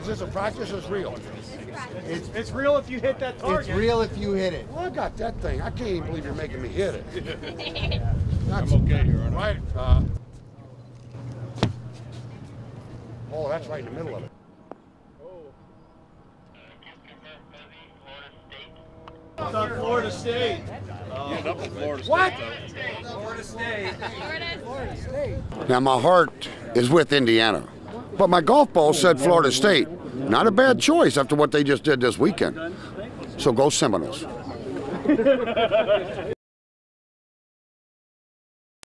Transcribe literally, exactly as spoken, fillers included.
Is this a practice or it's real? It's, it's real if you hit that target. It's real if you hit it. Well, I got that thing. I can't even believe you're making me hit it. That's, I'm okay here, aren't I? right. Uh, oh, that's right in the middle of it. It's on Florida State. Oh. Yeah, up in Florida State. What? Though. Florida State. Florida State. Now, my heart is with Indiana, but my golf ball said Florida State. Not a bad choice after what they just did this weekend. So go Seminoles.